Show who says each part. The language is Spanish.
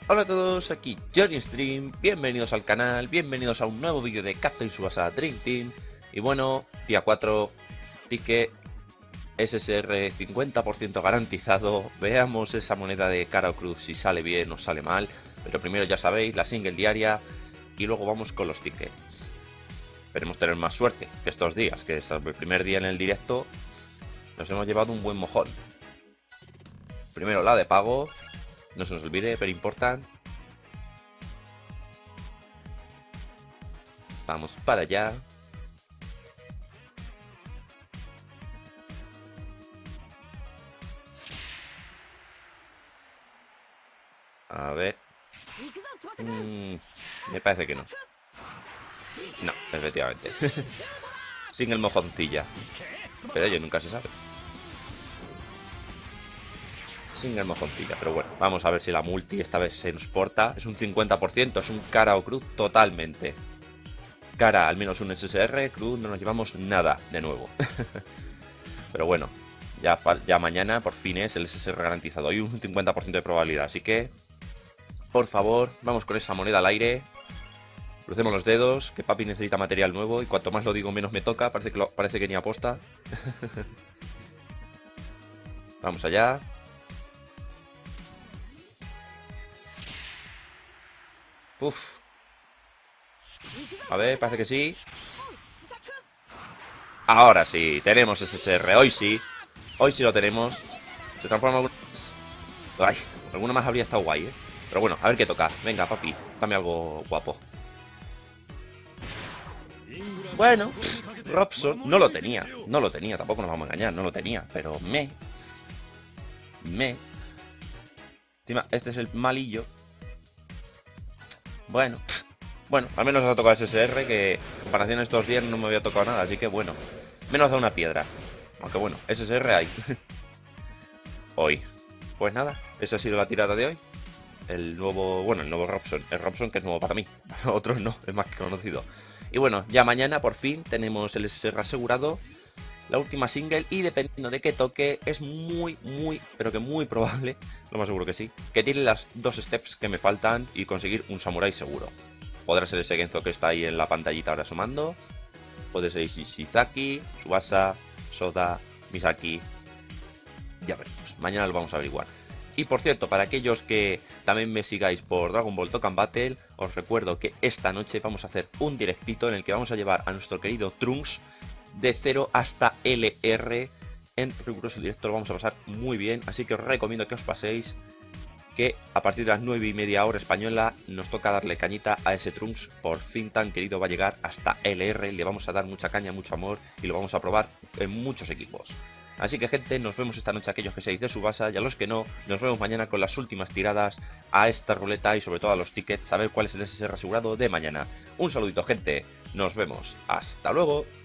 Speaker 1: Hola a todos, aquí Johnny Stream, bienvenidos al canal, bienvenidos a un nuevo vídeo de Captain Tsubasa Dream Team. Y bueno, día 4, ticket SSR 50% garantizado. Veamos esa moneda de cara o cruz si sale bien o sale mal. Pero primero ya sabéis, la single diaria y luego vamos con los tickets. Esperemos tener más suerte que estos días, que es el primer día en el directo nos hemos llevado un buen mojón. Primero la de pago, no se nos olvide, pero importan. Vamos para allá. A ver. Me parece que no. No, efectivamente. Sin el mojoncilla. Pero ello nunca se sabe. Sin el mojoncilla. Pero bueno, vamos a ver si la multi esta vez se nos porta. Es un 50%, es un cara o cruz totalmente. Cara, al menos un SSR, cruz no nos llevamos nada de nuevo. Pero bueno, ya mañana por fin es el SSR garantizado. Hay un 50% de probabilidad, así que por favor, vamos con esa moneda al aire. Crucemos los dedos, que papi necesita material nuevo y cuanto más lo digo menos me toca, parece que ni aposta. Vamos allá. Uf. A ver, parece que sí. Ahora sí, tenemos SSR, hoy sí. Hoy sí lo tenemos. Se transforma en... Ay, alguna más habría estado guay, ¿eh? Pero bueno, a ver qué toca. Venga, papi, dame algo guapo. Bueno, Robson no lo tenía, tampoco nos vamos a engañar, no lo tenía, pero encima, este es el malillo. Bueno, al menos ha tocado SSR, que en comparación a estos días no me había tocado nada, así que bueno, menos da una piedra. Aunque bueno, SSR hay. Hoy. Pues nada, esa ha sido la tirada de hoy. El nuevo Robson, el Robson que es nuevo para mí, otros no, es más que conocido. Y bueno, ya mañana por fin tenemos el SSR asegurado, la última single, y dependiendo de qué toque, es pero que muy probable, lo más seguro que sí, que tiene las dos steps que me faltan y conseguir un samurai seguro. Podrá ser ese Genzo que está ahí en la pantallita ahora asomando, puede ser Ishizaki, Tsubasa, Soda, Misaki, ya veremos, mañana lo vamos a averiguar. Y por cierto, para aquellos que también me sigáis por Dragon Ball Dokkan Battle, os recuerdo que esta noche vamos a hacer un directito en el que vamos a llevar a nuestro querido Trunks de 0 hasta LR. En riguroso directo lo vamos a pasar muy bien, así que os recomiendo que os paséis, que a partir de las 9:30 hora española nos toca darle cañita a ese Trunks. Por fin tan querido va a llegar hasta LR, le vamos a dar mucha caña, mucho amor y lo vamos a probar en muchos equipos. Así que gente, nos vemos esta noche aquellos que seáis de Tsubasa y a los que no, nos vemos mañana con las últimas tiradas a esta ruleta y sobre todo a los tickets, a ver cuál es el SSR asegurado de mañana. Un saludito gente, nos vemos, hasta luego.